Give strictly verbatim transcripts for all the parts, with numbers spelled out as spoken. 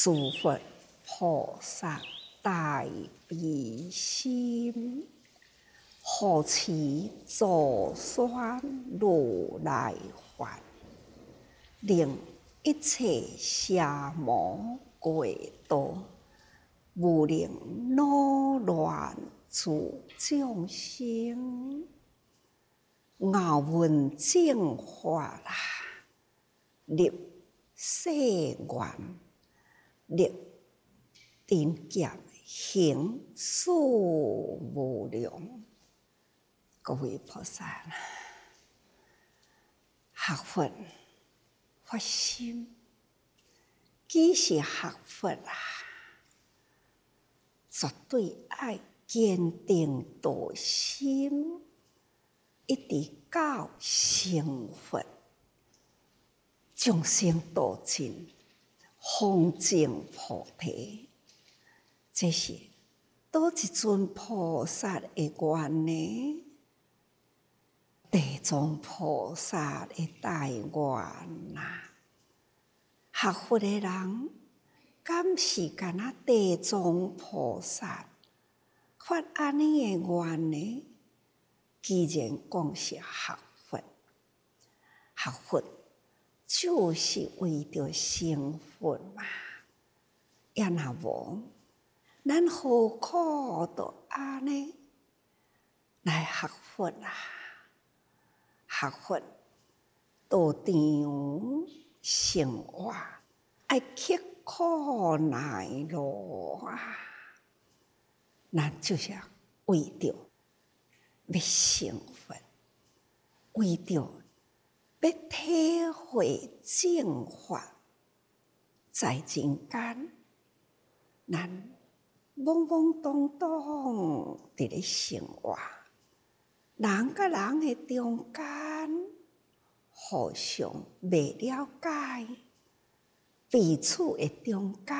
诸佛菩萨大悲心，护持助宣如来法，令一切邪魔鬼道，无能扰乱诸众生。我闻正法啦，立誓愿，立定业行数无量。各位菩萨，学佛发心，既是学佛啊，绝对爱坚定道心，一直到成佛，众生度尽，方证菩提。这是倒一尊菩萨的愿呢？地藏菩萨的大愿呐！学佛的人，敢是干那地藏菩萨发安尼的愿呢？既然讲是学佛，学佛就是为着成佛嘛。也若无，咱何苦着安尼来学佛啊？学佛道场生活，爱刻苦耐劳啊！咱就是为着要成佛，为着要体会正法，在人间，咱懵懵懂懂伫咧生活。人甲人的中间，互相未了解，彼此的中间，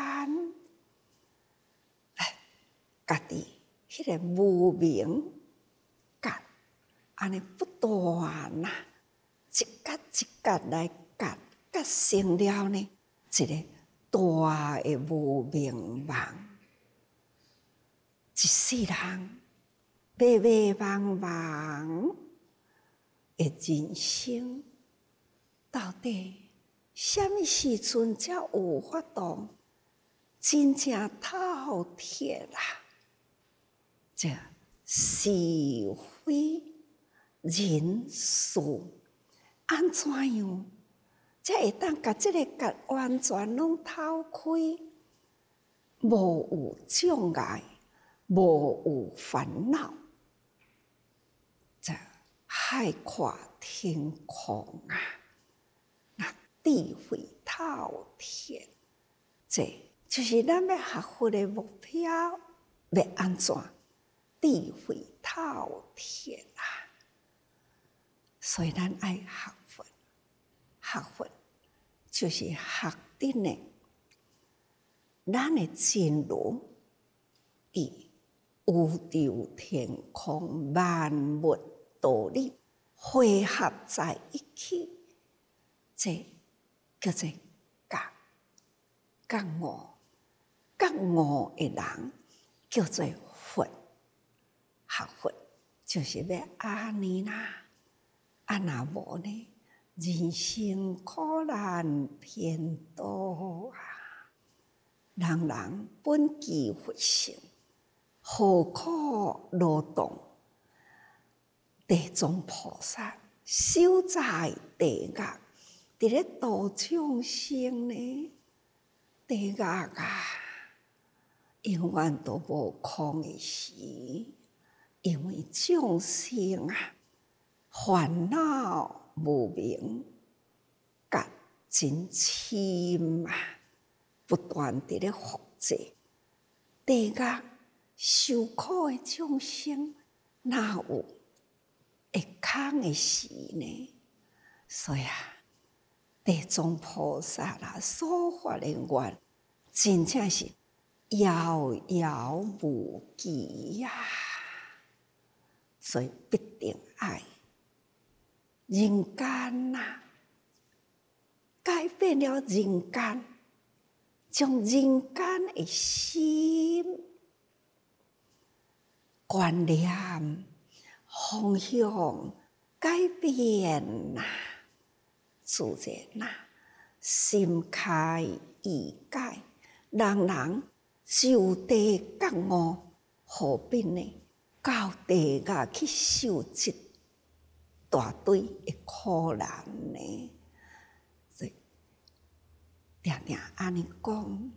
哎，家己迄个无明结，安尼不断呐，一结一结来结，结成了呢，一个大的无明网，一世人。迷迷茫茫的人生，到底什么时阵才有法度真正透彻啦？这是非人事安怎样，才会当甲这个结完全拢透开，无有障碍，无有烦恼。这海阔天空啊，那智慧透彻，这就是咱要学佛的目标。要安怎？智慧透彻啊！所以咱爱学佛，学佛就是学的呢。咱的真如，以宇宙天空万物道理汇合在一起，这叫做觉。觉悟，觉悟的人叫做佛。学佛就是要安尼啦，啊若无呢，人生苦难偏多啊！人人本具佛性，何苦劳动？地藏菩萨守在地狱，伫咧度众生呢？地狱啊，永远都无空的时，因为众生啊，烦恼无明，结真深啊，不断伫咧复制。地狱受苦的众生，哪有会空的时呢？所以啊，地藏菩萨啦所发的愿，真正是遥遥无期呀！所以必定爱人间呐，改变了人间， 将人間的心觀念方向改變啦，自然啦，心開意解，人人就地覺悟，何必呢？到地下去受一大堆的苦難呢？所以定定安尼講，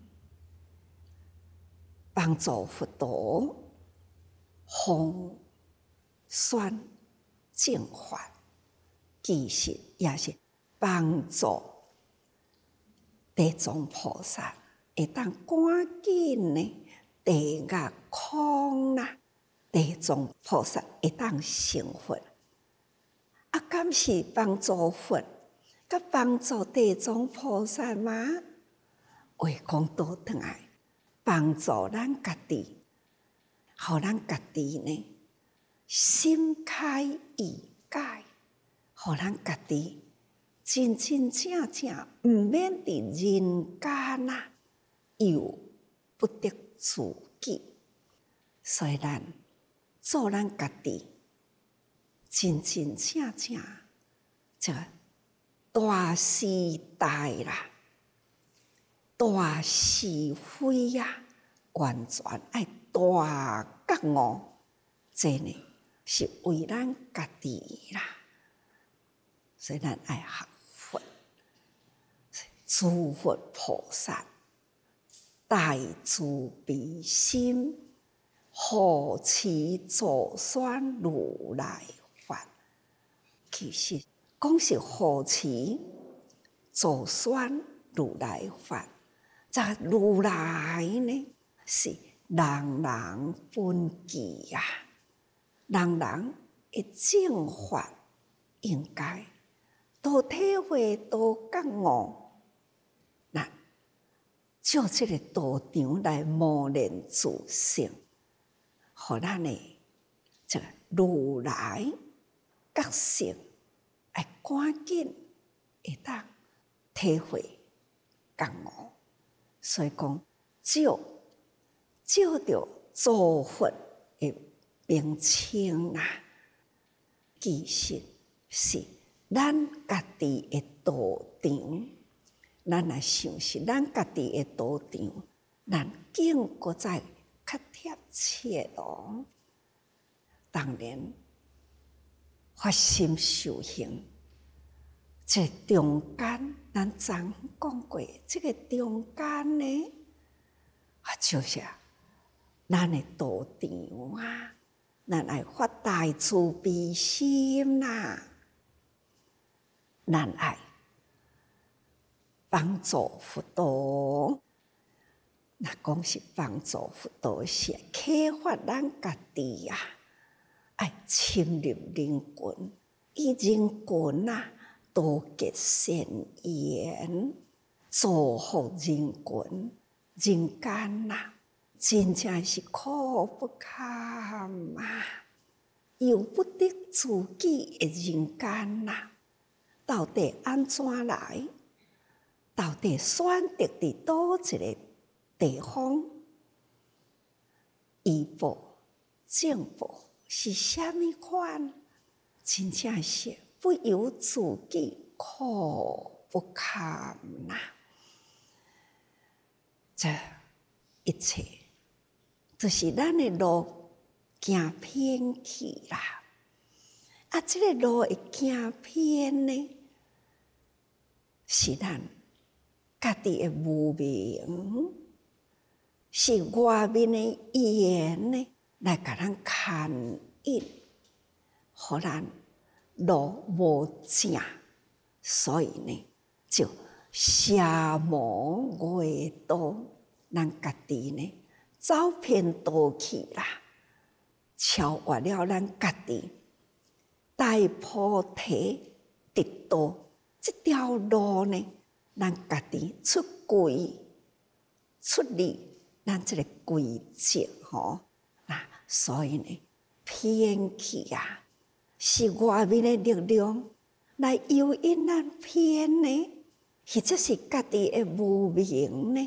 幫助佛陀方宣正法，其實也是幫助地藏菩薩會當趕緊呢地下空啦，地藏菩薩會當成佛。啊，敢是幫助佛，甲幫助地藏菩薩嗎？話講倒轉來，幫助咱家己，互咱家己呢心開意解，互咱家己真真正正毋免佇人間啊，又不得自己。所以咱做咱家己，真真正正這大時代啦，大是非呀，完全愛大覺悟，這呢是為咱家己啦。所以咱愛學佛，諸佛菩薩大慈悲心，護持助宣如來法。其實講是護持助宣如來法，這如來呢是人人本具呀，人人的正法應該都體會都覺悟，那照這個道場來磨練自性，互咱的這個如來覺性會趕緊會當體會覺悟。所以講照照着諸佛的名稱啦，其實是咱家己的道場。咱來想是咱家己的道場，咱更閣再較貼切咯。當然，發心修行，這中間，咱昨講過，這個中間呢，啊，就是咱的道場啊，咱愛發大慈悲心啦，咱愛幫助佛陀。那講是幫助佛陀，是啟發咱家己啊，愛深入人群，以人群啊多結善緣，造福人群。人間啊，真正是苦不堪啊，由不得自己的人間啊，到底安怎來？到底選擇佇倒一個地方？醫報、正報是啥物款？真正是不由自己，苦不堪呐！這一切就是咱的路行偏去啦。啊，這個路會行偏呢，是咱家己的無明，是外面的緣呢，來甲咱牽引，互咱路無正，所以呢，就邪魔外道，咱家己呢走偏道去啦，超越了咱家己大菩提得道這條路呢，咱家己出軌出力，咱這個軌跡吼，那所以呢偏去啊，是外面的力量來誘引咱偏呢，或者是家己的無明呢，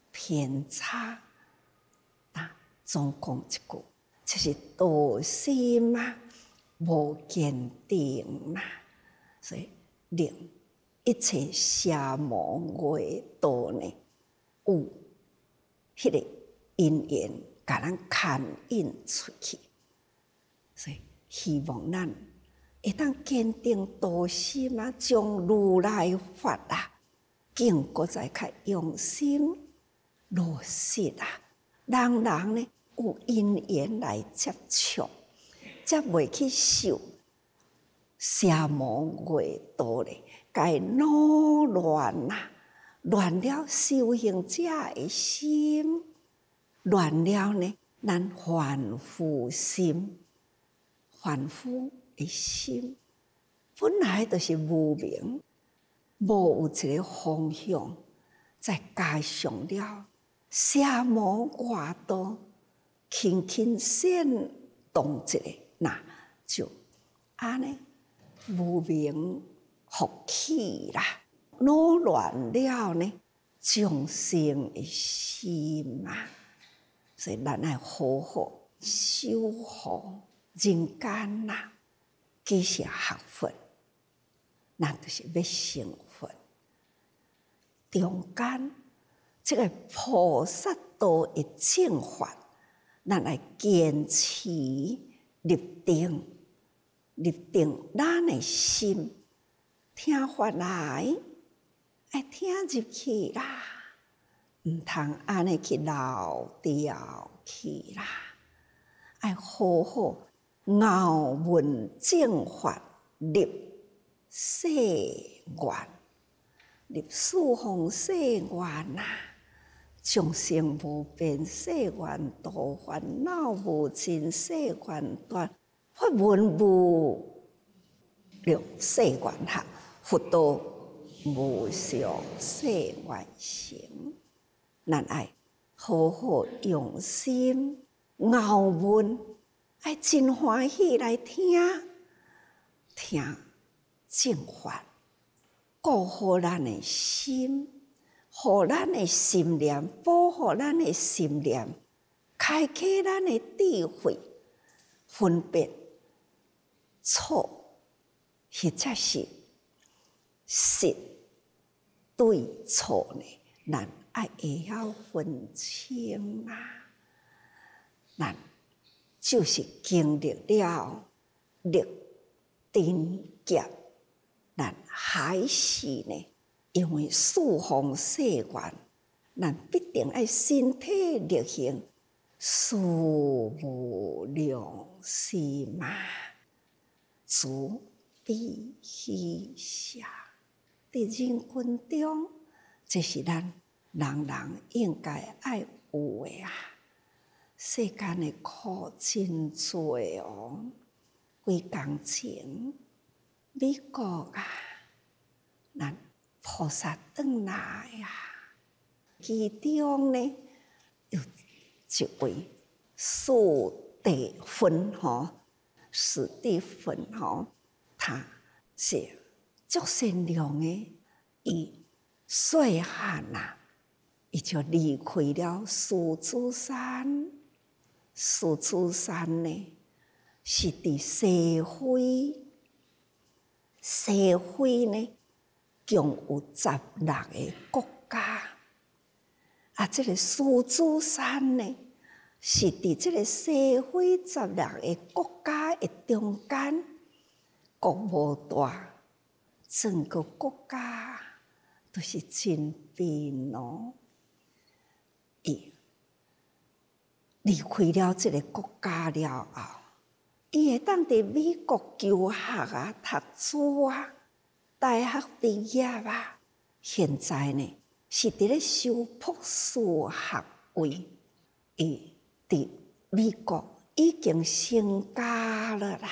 偏差。那总讲一句，就是道心啊，无坚定啦。所以令一切邪魔外道呢，有迄个因缘，甲咱牵引出去。所以希望咱会当坚定道心啊，将如来法啊，更搁再较用心落实啊，人人呢有因缘来接触，才袂去受邪魔外道咧，该扰乱啊，乱了修行者的心，乱了呢，咱凡夫心。凡夫的心本来就是无明，无有一个方向，再加上了邪魔外道，轻轻煽动一个，那就安尼无明复起啦，扰乱了呢众生的心啊，所以咱要好好修护。人间呐，其实学佛，咱就是要成佛。中间这个菩萨道的正法，咱来坚持立定，立定咱的心，听法来，爱听入去啦，唔通安尼去漏掉去啦，爱好好。咬文正法，立誓愿，立四方誓愿啊！众生无边誓愿度，烦恼无尽誓愿断，法门无量誓愿行，佛道无上誓愿行。咱爱好好用心咬文。爱真欢喜来听，听正法，顾好咱的心，互咱的心念，保护咱的心念，开启咱的智慧，分别错，或者是实对错呢？咱爱会晓分清啊，咱。就是经历了历尘劫，咱还是呢，因为四方誓愿，咱必定爱身体力行，事无量时嘛，主必须下。在人群中，这是咱人人应该爱有的啊。世间的苦真多哦，几工前美国啊，咱菩萨转来啊，其中呢有一位史蒂芬吼，史蒂芬吼，他是足善良的，伊细汉啊，伊就离开了狮子山。狮子山呢，是伫西非，西非呢，共有十六个国家。啊，这个狮子山呢，是伫这个西非十六个国家的中间，国无大，整个国家都是真平哦。伊离开了这个国家了后，伊会当伫美国求学啊、读书啊、大学毕业啊。现在呢，是伫咧修博士学位。伊伫美国已经成家了啦，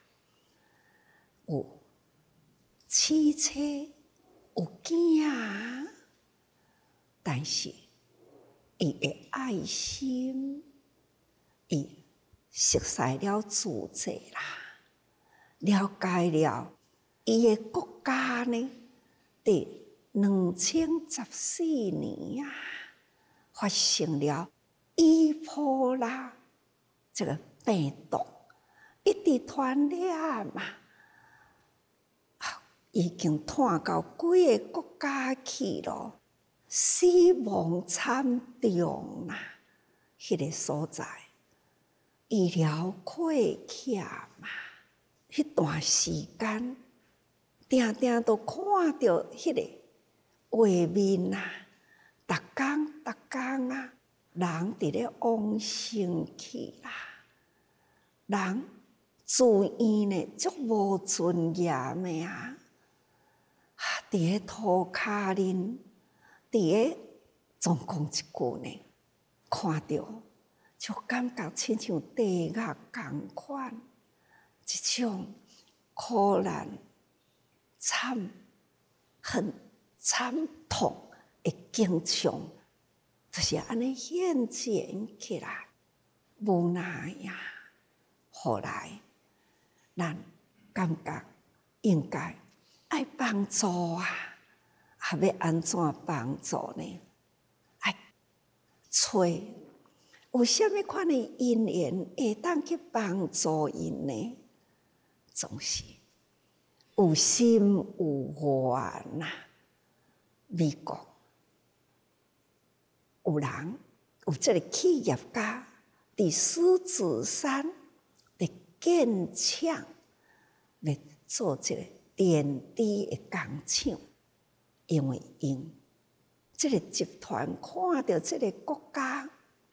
有妻妾，有囝，但是伊的爱心。伊熟悉了自在啦，了解了伊个国家呢，伫两千十四年啊， 发生了伊波拉这个病毒，一直传染嘛，已经传到几个国家去了，死亡惨重啦！迄个所在，医疗困欠嘛，迄段时间，定定都看到迄个画面啊，逐工逐工啊，人伫咧往生去啦，人自院呢足无尊严的啊！伫咧涂骹恁，伫咧总讲一句呢，看到就感觉亲像地狱共款，一种苦难、惨、很惨痛的景象，就是安尼现前起来，无奈呀。后来，咱感觉应该爱帮助啊，啊要安怎帮助呢？爱找有啥物款的因缘会当去帮助因呢？总是有心有愿呐。美国有人有这个企业家伫狮子山的建厂，要做这个电池的工厂，因为因这个集团看到这个国家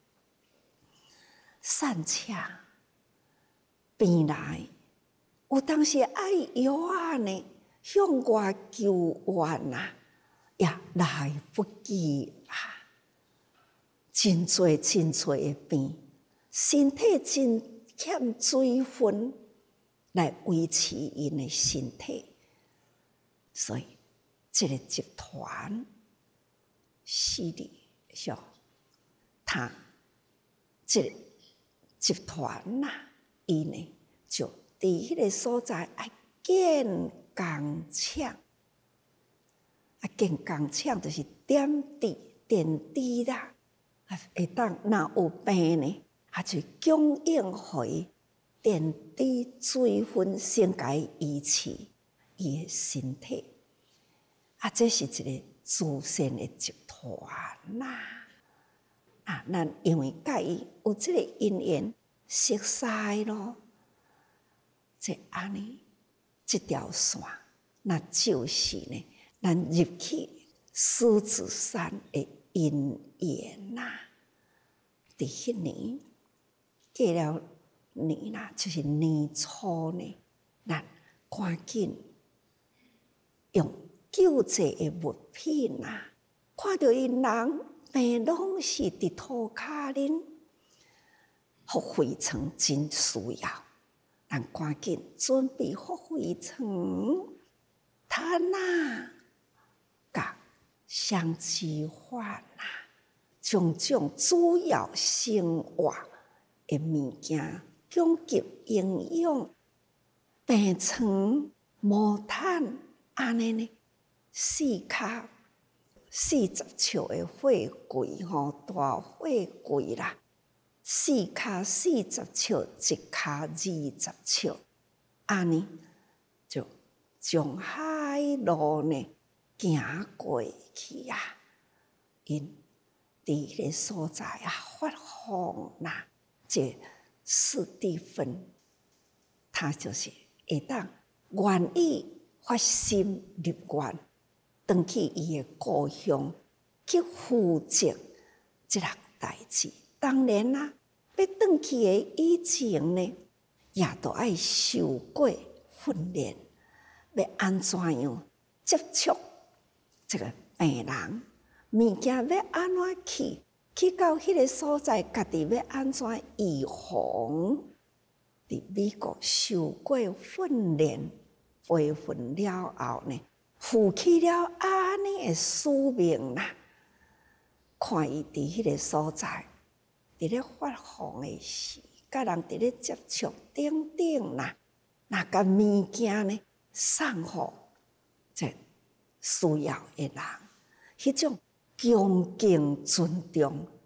善车边来，有当时爱药啊呢，向外求援啊，也来不及啊！真多真多的病，身体真欠水分来维持因的身体，所以这个集团死哩上，他这个集团呐、啊，伊呢就伫迄个所在爱建工厂，啊建工厂就是点滴电池啦，啊会当若有病呢，啊就供应互伊电池水分，先甲伊维持伊的身体。啊，这是一个自身的集团呐。啊，咱因为甲伊有这个因缘熟悉咯，即安尼这条线，那就是呢，咱入去狮子山的因缘呐。伫迄年过了年啦，就是年初呢，咱赶紧用救济的物品啊，看到因人病拢是伫涂骹恁，福慧床真需要，咱赶紧准备福慧床，他那甲相吃饭啊，种种主要生活的物件，供给营养，病床、毛毯安尼呢，四卡四十尺的货柜吼，大货柜啦，四卡四十尺，一卡二十尺，安尼就从海路呢行过去啊，因伫迄个所在啊发放啦，这史蒂芬，他就是会当愿意发心立愿，回去伊的故乡去负责这项代志。当然啦、啊，要回去的以前呢，也都爱受过训练，要安怎样接触这个病人，物件要安怎去，去到迄个所在，家己要安怎预防。伫美国受过训练，培训了后呢，负起了安尼的使命啦。看伊伫迄个所在，伫咧发放的时，甲人伫咧接触等等啦，那甲物件呢送互这需要的人，迄种恭敬尊重，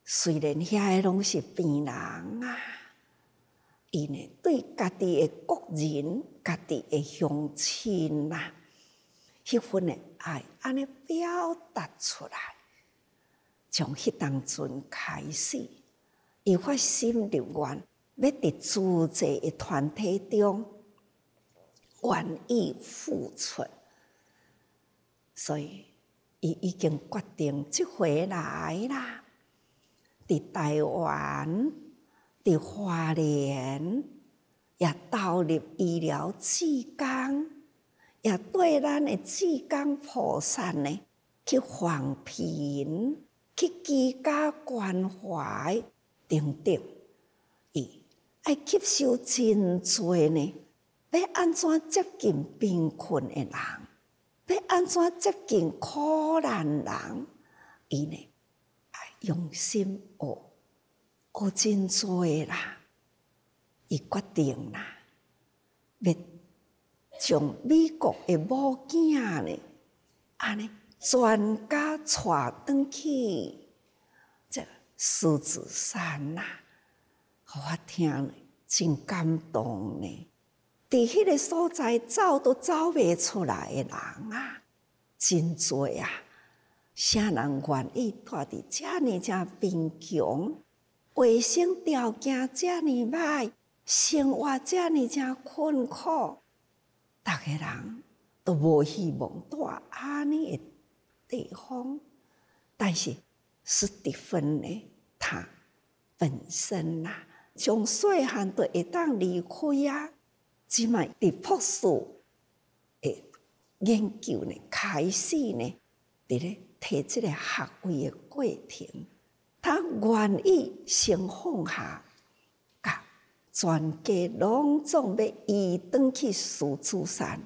虽然遐个拢是病人啊，伊呢对家己的国人、家己的乡亲啊，迄份的爱安尼表达出来，从迄当阵开始，伊发心立愿，要伫自济的团体中愿意付出，所以伊已经决定即回来啦。伫台湾、伫花莲，也投入医疗志工，也对咱的志工菩萨呢去防贫、去居家关怀等等，伊爱吸收真多呢。要安怎接近贫困的人？要安怎接近苦难人？伊呢？用心学，学真多啦。伊决定啦，要从美国的某囝呢，安尼全家带转去这狮子山啦，互我听真感动呢。伫迄个所在走都走袂出来的人啊，真多啊！啥人愿意住伫遮尔正贫穷、卫生条件遮尔歹、生活遮尔正困苦？逐个人都无希望住安尼的地方。但是史蒂芬呢，他本身呐、啊，从细汉就会当离开啊，即摆伫博士的研究呢，开始呢，伫咧。摕即个学位的过程，他愿意先放下，甲全家拢总要移转去狮子山，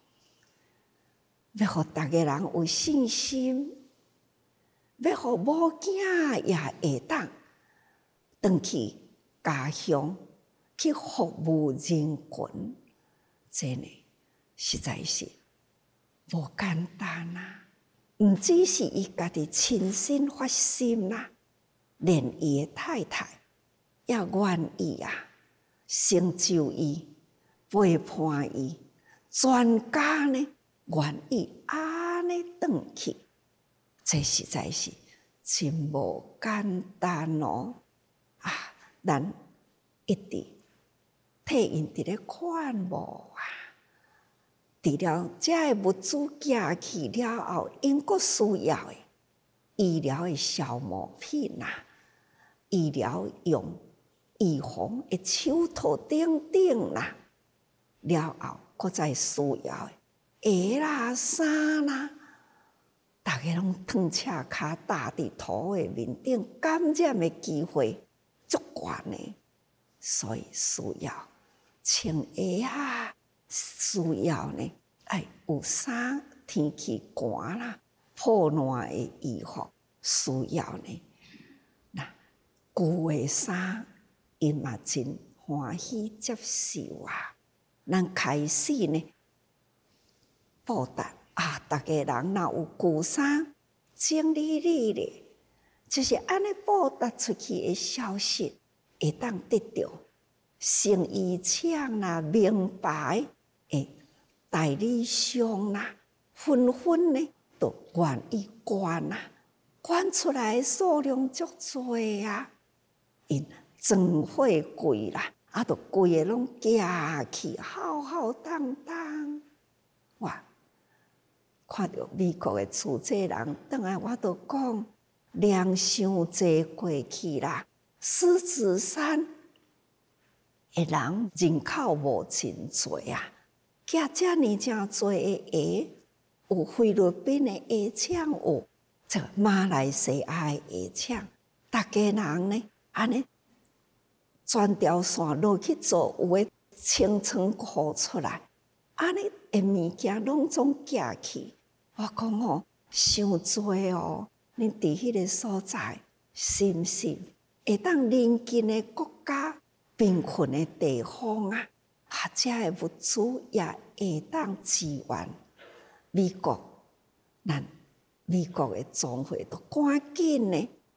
要互逐个人有信心，要互某囝也会当转去家乡去服务人群，这呢实在是无简单啊！毋只是伊家己亲身发心啦，连伊的太太也愿意啊，成就伊，陪伴伊，全家呢愿意安尼转去，这实在是真无简单哦！啊，咱一直替因伫咧看无啊。除了这个物资寄去了后，因阁需要的医疗的消耗品啊，医疗用预防的手套等等啦，了后阁再需要的鞋啦、衫啦，大家拢脱赤骹踏伫土的面顶，感染的机会足悬的，所以需要穿鞋啊。需要呢，爱有衫，天气寒啦，保暖的衣服，需要呢，那旧的衫，因嘛真欢喜接受啊。咱开始呢，报答啊，逐个人若有旧衫，整理理咧，就是安尼报答出去的消息，会当得到成衣厂啦、名牌。诶，代理商啦，纷纷呢都愿意捐啊，捐出来的数量足多啊，因装货柜啦，啊，都规个拢寄去，浩浩荡荡。哇！看到美国的厝这人，转来我都讲，量伤济过去啦，狮子山的人人口无真多啊。寄遮尔正多的鞋，有菲律宾的鞋厂，有这马来西亚的鞋厂，大家人呢，安尼全条线落去做，有诶清仓库出来，安尼诶物件拢总寄去。我讲哦，伤多哦，恁伫迄个所在，是毋是会当邻近的国家、贫困的地方啊？啊，遮的物资也会当支援美国，咱美国的总会都赶紧呢，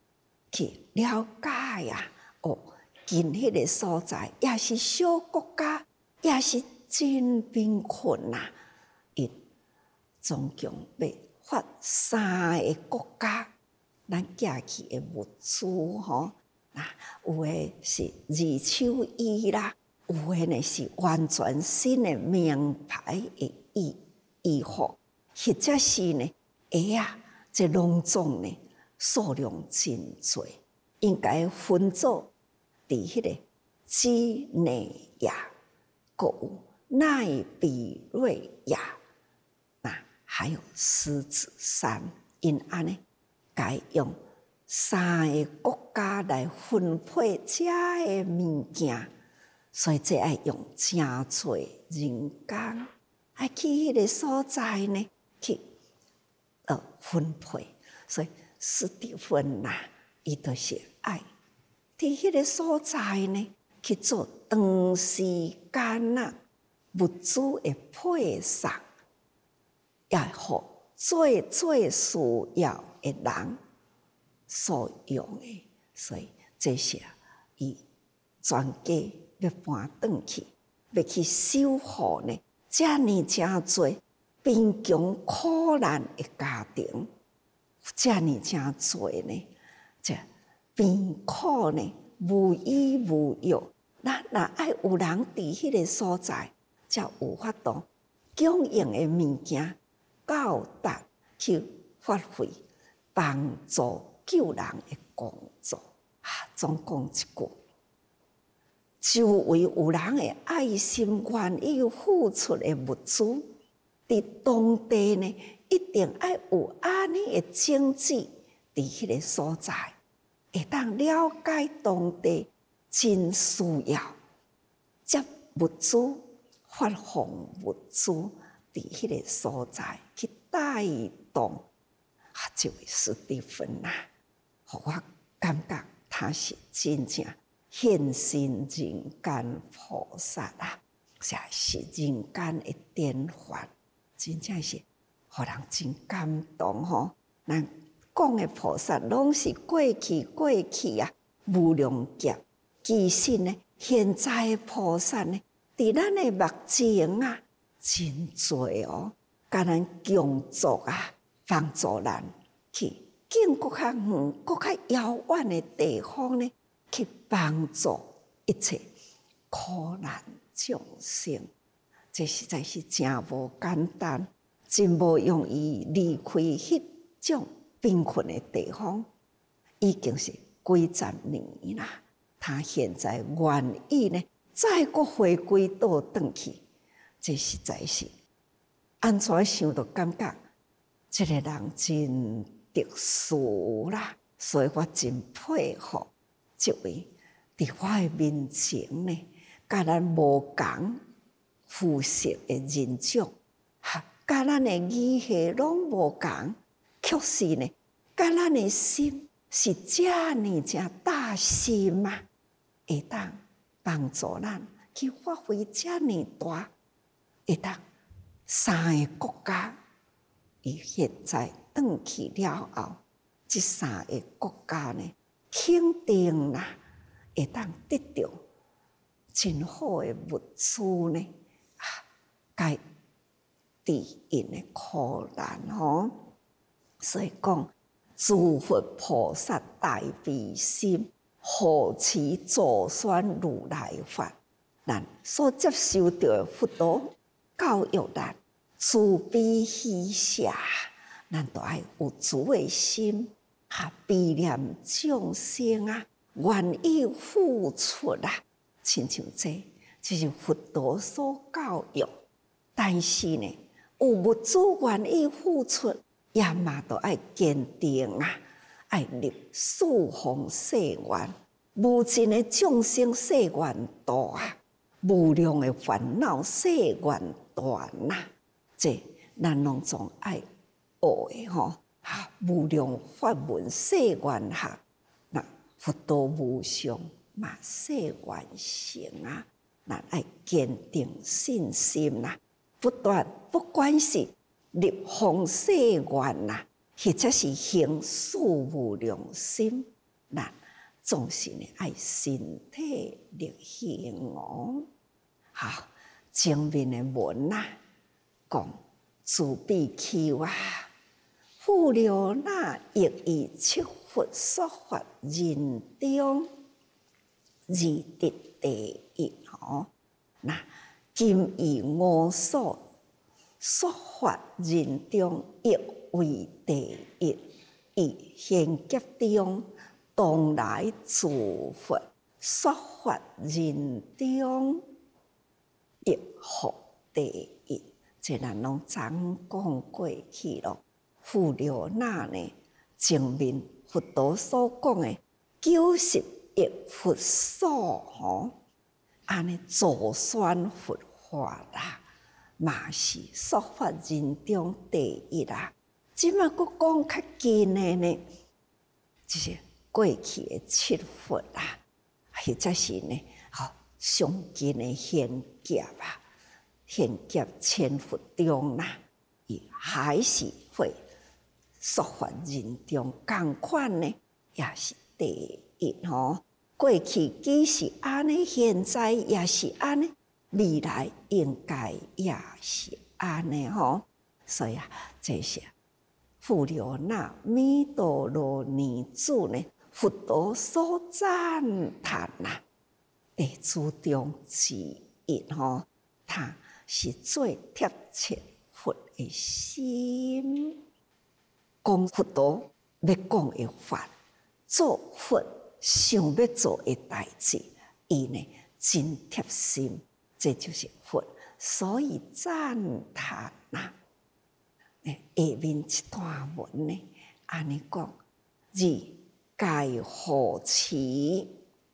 去了解呀、啊，哦，近迄个所在也是小国家，也是真贫困呐、啊。因总共要发三个国家，咱寄去的物资吼，嗱，有诶是二手衣啦，有诶呢是完全新的名牌的衣衣服，或者是呢鞋啊，这拢总呢数量真多，应该分做伫迄个基内亚、有奈比瑞亚，那还有狮子山，因安尼该用三个国家来分配遮个物件，所以这爱用真多人工，爱去迄个所在呢去呃分配，所以史蒂芬呐，伊就是爱伫迄个所在呢去做长时间啊物资的配送，也互最最需要的人所用的，所以这些伊全家要搬转去，要去守护呢，遮尔诚多贫穷苦难的家庭，遮尔诚多呢，这贫苦呢无依无靠，咱若爱有人伫迄个所在，才有法度供应的物件到达去发挥帮助救人的工作。啊，总讲一句，周围有人的爱心愿意付出的物资，伫当地呢一定要有安尼的经济伫迄个所在，会当了解当地真需要，接物资发放物资伫迄个所在去带动。啊，这位史蒂芬啊，互我感觉他是真正现身人间菩萨啊，也是人间的典范，真正是互人真感动吼。咱讲的菩萨拢是过去过去啊，无量劫。其实呢，现在的菩萨呢，伫咱的目前啊，真多哦，甲咱共作啊，帮助咱去更搁较远、搁较遥远的地方呢，去帮助一切苦难众生。这实在是真无简单，真无容易离开迄种贫困的地方，已经是几十年啦。他现在愿意呢，再搁回归倒转去，这实在是安怎想都感觉这个人真特殊啦，所以我真佩服这位伫我的面前呢，甲咱无共肤色的人种，哈，甲咱的语系拢无共，却是呢，甲咱的心是遮尔正大心啊，会当帮助咱去发挥遮尔大，会当三个国家，伊现在转去了后，这三个国家呢，肯定啦，会当得到真好的物资呢，啊，该治因的苦难吼。所以讲，诸佛菩萨大悲心，护持助宣如来法。咱所接受到的佛陀教育咱慈悲喜舍，咱都爱有慈的心，哈，悲念众生啊，愿意付出啊，亲像这，这是佛陀所教育。但是呢，有物资愿意付出，也嘛都爱坚定啊，爱立四方誓愿，无尽的众生誓愿大啊，无量的烦恼誓愿断呐。这咱拢总爱学的吼，哈，无量法门誓愿学，那佛道无上嘛誓愿成啊，咱爱坚定信心啦，不断不管是立方誓愿啦，或者是行四无量心， 咱总是呢爱身体力行哦。好，前面的文啊，讲自闭气啊，富流那亦以七佛说法人中，而得第一哦。那今以我所说法人中，亦为第一，以现劫中当来自佛说法人中，亦获第一。这咱拢常讲过去咯。富流那呢，前面佛陀所讲的九十一佛所吼，安尼助宣佛法啦，嘛是说法人中第一啦。即马佫讲较近的呢，就是过去的七佛啦，或者是呢，吼上近的现劫啊，现劫千佛中啦，伊还是会说法人中共款呢，也是第一吼。过去既是安尼，现在也是安尼，未来应该也是安尼吼。所以啊，这些富流那弥陀罗尼子呢，佛陀所赞叹呐，弟子中之一吼，他是最贴切佛的心。讲佛陀要讲的法，做佛想要做的代志，伊呢真贴心，这就是佛，所以赞叹呐。下面一段文呢，安尼讲：二戒护持，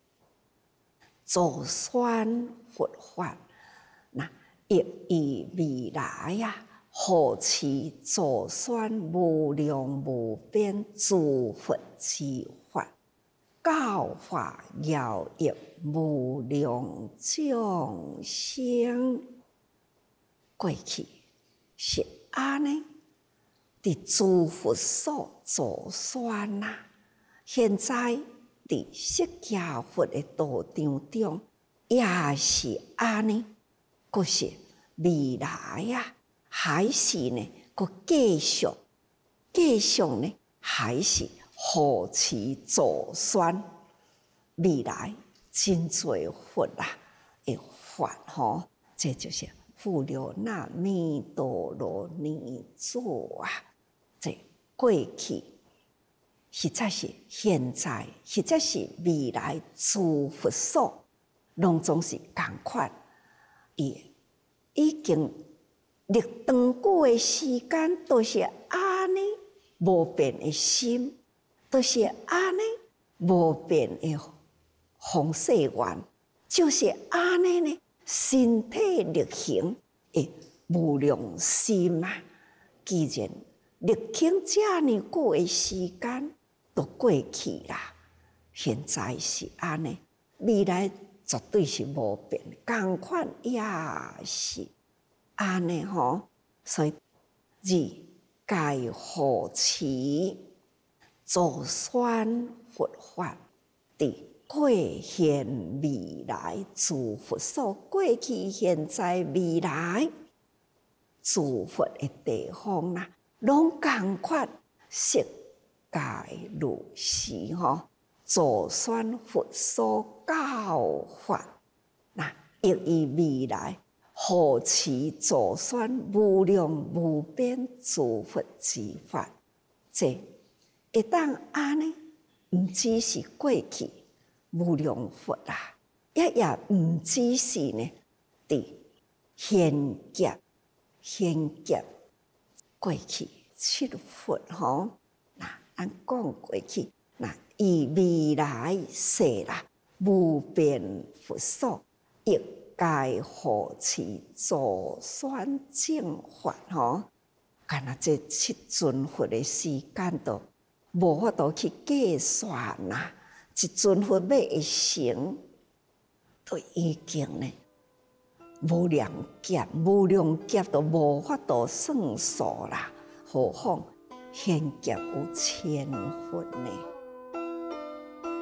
助宣佛法，那亦以未来呀。护持助宣无量无边诸佛之法，教化饶益无量众生。过去是安尼，伫诸佛所助宣呐。现在伫释迦佛的道场中，也是安尼，佫是未来呀。还是呢，佫继续，继续呢，还是护持助宣，未来真侪佛啊的法吼，这就是富流那弥陀罗尼子啊。这过去，实在是现在，实在是未来诸佛所，拢总是共款，伊已经。历长久的时间，都是安尼无变的心，都是安尼无变的方世缘，就是安尼呢，身体力行的无量心啊！既然历经这么久的时间都过去啦，现在是安尼，未来绝对是无变，共款也是。安尼吼，所以二戒护持助宣佛法，伫过现未来诸佛所，过去现在未来诸佛的地方啦，拢共款悉戒如是吼，助宣佛所教法，那亦以未来。护持助宣无量无边诸佛之法，这一旦安尼，毋只是过去无量佛啦，也也毋只是呢，伫现劫现劫过去七佛吼，那咱讲过去，那以未来世啦无边佛所亦。戒护持助宣正法吼，干那这七尊佛的时间都无法度去计算呐，一尊佛要会成，都已经呢无量劫、无量劫都无法度算数啦，何况现劫有千佛呢？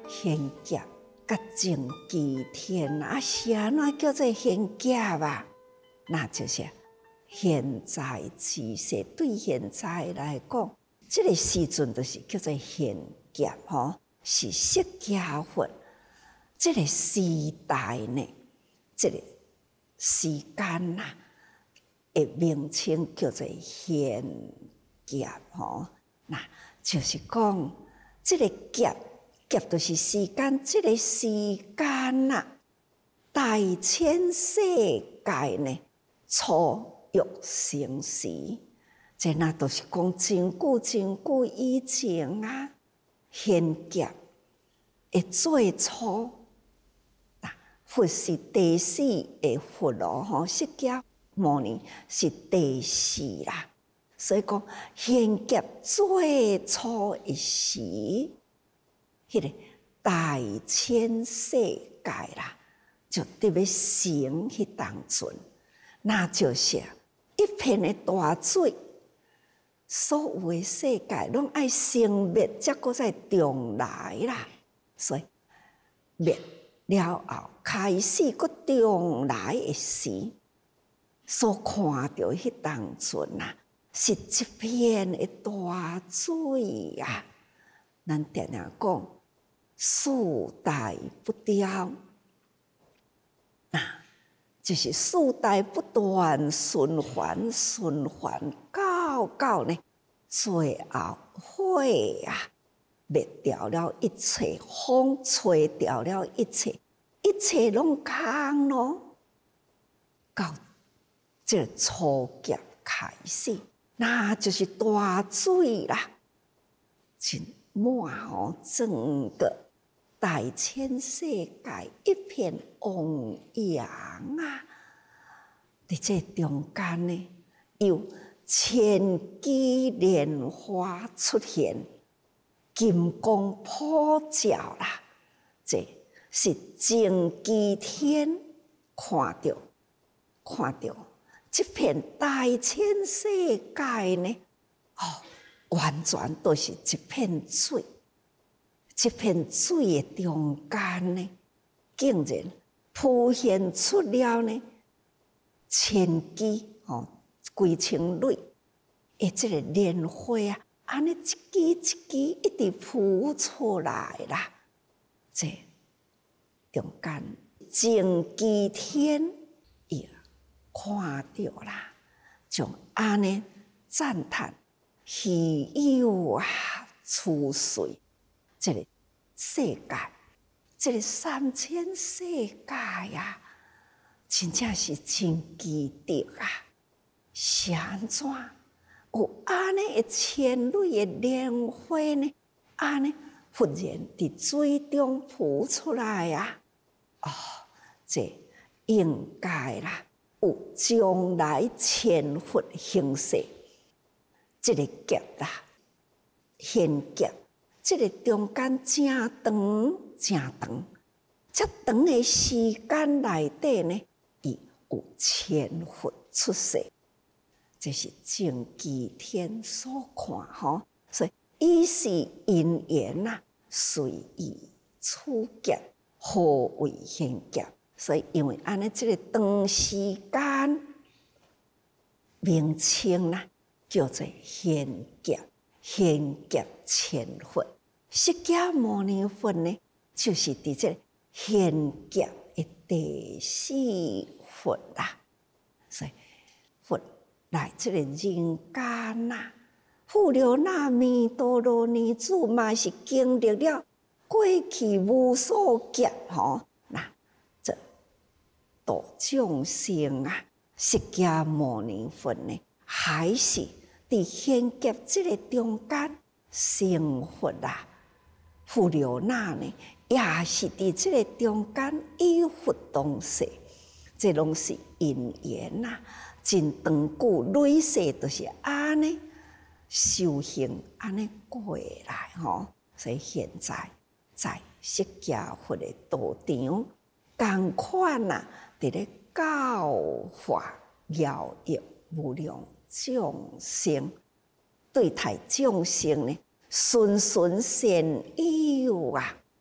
贤劫甲正吉天啊，是安怎叫做贤劫啊？那就是现在之世，对现在来讲，这个时阵就是叫做贤劫吼，是释迦佛这个时代呢，这个时间呐，的名称叫做贤劫吼，那就是讲这个劫。劫就是时间，这个时间呐、啊，大千世界呢，初欲成时，这那都是讲真久真久以前啊，贤劫的最初，佛是第四个佛咯，吼，释迦牟尼是第四啦，所以讲贤劫最初一时。迄个大千世界啦，就特别成迄当阵，那就是一片的大水，所有的世界拢爱生灭，才搁再重来啦。所以灭了后，开始搁重来的时，所看到迄当阵啊，是一片的大水啊。咱常常讲。四代不掉，那就是四代不断循环，循环到到呢，最后火啊灭掉了一切，风吹掉了一切，一切拢空咯。到这初劫开始，那就是大水啦，真满哦，整个。大千世界一片汪洋啊！伫这中间呢，有千枝莲花出现，金光普照啦。这是正吉天看到，看到这片大千世界呢，哦，完全都是一片水。这片水的中间呢，竟然浮现出了呢千枝哦，规千蕊的这个莲花啊，安尼一枝一枝一直浮出来啦。这中间正吉天也看到啦，就安尼赞叹稀有啊，出水。这个世界，这个三千世界呀、啊，真正是真奇特啊！是安怎有安尼一千蕊的莲花呢？安尼忽然伫水中浮出来啊！哦，这应该啦，有将来千佛形势，这个劫啦，现劫。这个中间真长真长，这长的时间内底呢，伊有千佛出世，这是正吉天所看吼。所以以是因缘呐，随意处劫，何为贤劫？所以因为安尼这个长时间名称呐，叫做贤劫，贤劫千佛。释迦牟尼佛呢，就是伫这贤劫的第四佛啦。所以佛来这个人间呐，富流那弥多罗尼子嘛是经历了过去无数劫吼，那这度众生啊，释迦牟尼佛呢，还是伫贤劫这个中间成佛啦。富流那呢，也是伫这个中间与佛同世，这拢是因缘呐。真长久累世都是安尼修行，安尼过来吼。所以现在在释迦佛的道场，同款呐，伫咧教化疗愈无量众生，对待众生呢。循循善诱啊，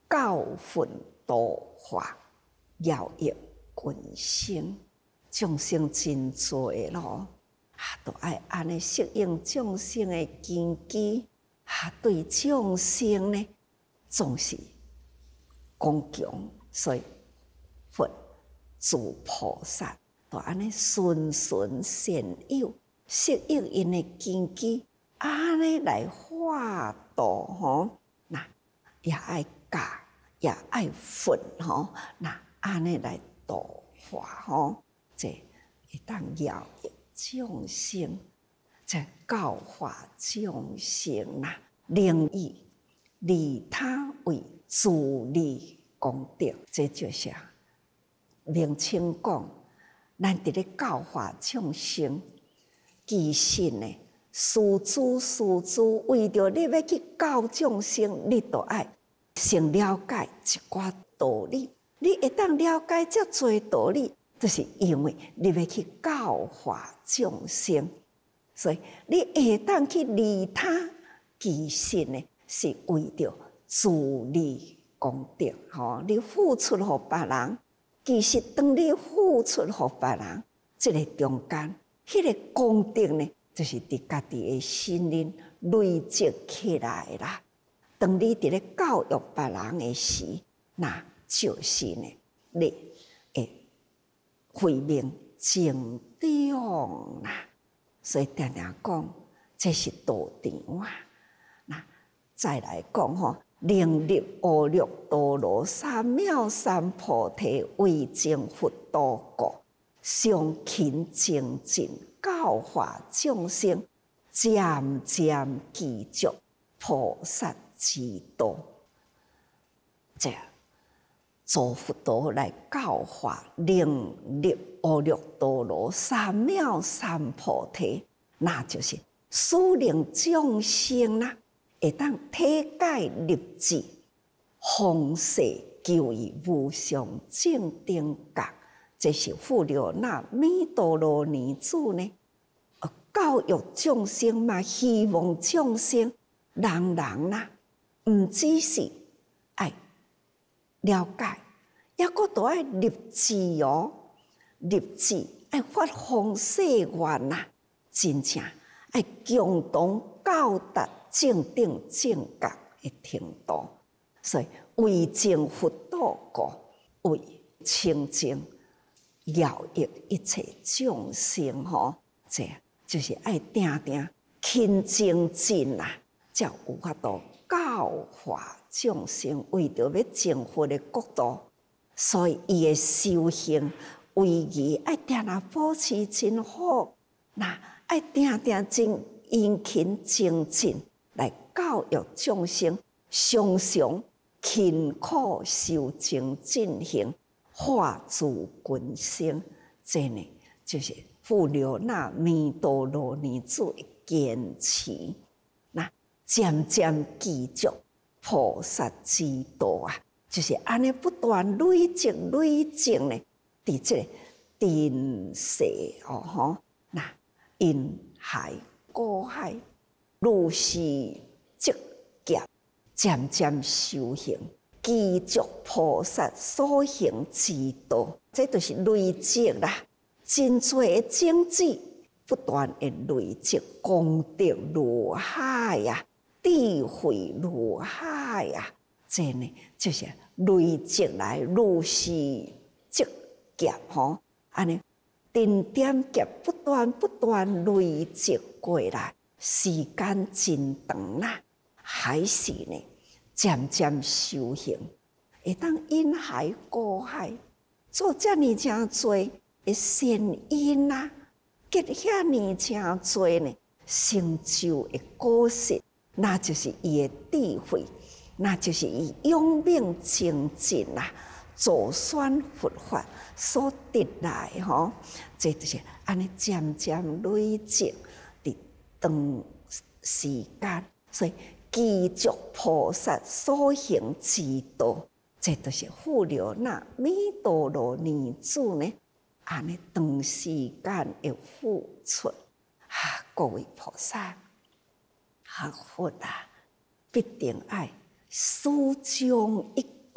教训度化，饶益群生。众生真多咯，啊，都爱安尼适应众生的根基，啊，对众生呢总是刚强，所以佛诸菩萨都安尼循循善诱，适应因的根基，安尼来化度吼，那也爱教，也爱佛吼，那安尼来度化吼。这会当饶益众生，这教化众生啦，令伊利他为自利功德，这就是名称讲，咱伫咧教化众生，其实呢，师祖师祖为着你要去教众生，你都爱先了解一寡道理。你一旦了解遮多道理，就是因为你要去教化众生，所以你会当去利他，其实呢是为着自利功德。吼，你付出互别人，其实当你付出互别人，这个中间，迄个功德呢，就是伫家己的心灵累积起来啦。当你伫咧教育别人的时，那就是呢，你会慧命成长啦。所以常常讲，这是道场啊。那再来讲吼，能入阿耨多罗三藐三菩提，为证佛道果，常勤精进，教化众生，渐渐具足菩萨之道。这样做佛道来教化，能入阿耨多罗三藐三菩提，那就是使令众生啦，会当体解入智，方世求以无上正等觉。这是富留那弥陀罗尼子呢，教育众生嘛，希望众生人人啦，唔只是爱了解，也佫都爱立志哦，立志爱发弘誓愿呐，真正爱共同到达正等正觉的程度。所以为证佛道果，为清净饶益一切众生吼，这就是爱定定勤精进啦，才有法度教化众生，为着要证佛的国度。所以伊的修行为义爱定定保持真好，那爱定定真殷勤精进来教育众生，常常勤苦修精进行，化诸群生。这呢就是富留那弥陀罗尼子的坚持，那渐渐具足菩萨之道啊，就是安尼不断累积累积呢，伫这个定世哦吼，那因海果海，如是积业，渐渐修行，具足菩萨所行之道，这就是累积啦。真多的种子不断的累积，功德如海呀，智慧如海呀，这呢就是累积来如是积业吼，安尼点点劫不断不断累积过来，时间真长啦，还是呢渐渐修行，会当因海果海做遮尔真多的善因啊，结遐尼真多呢成就的果实，那就是伊的智慧，那就是伊勇猛精进啦，助宣佛法所得来吼，这就是安尼渐渐累积伫长时间，所以具足菩萨所行之道，这就是富留那弥陀罗尼子呢。安尼长时间的付出，啊，各位菩萨、学佛啊，必定爱思将一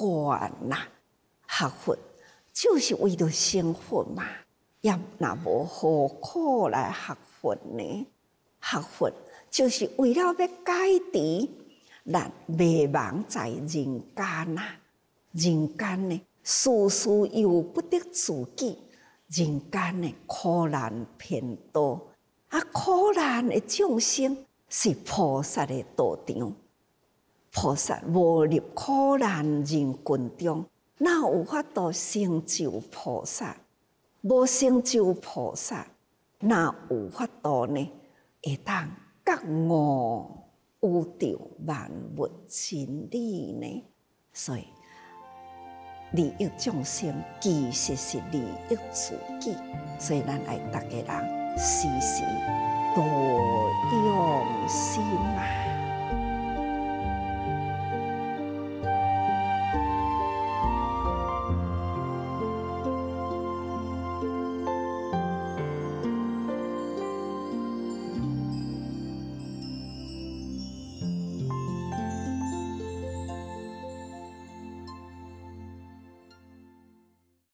观呐。学佛就是为了成佛嘛，也若无何苦来学佛呢？学佛就是为了要解除咱迷茫在人间呐。人间呢，事事由不得自己，人间的苦难偏多，啊，苦难的众生是菩萨的道场。菩萨无入苦难人群中，哪有法度成就菩萨？无成就菩萨，哪有法度呢？会当觉悟有着万物真理呢？所以利益众生其实是利益自己，所以咱爱大家人时时多用心啊。